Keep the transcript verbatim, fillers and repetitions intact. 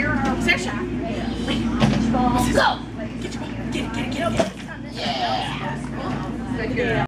Saoirse. Let's go. Get your ball. Get it, get it, get it. Yeah. Good girl.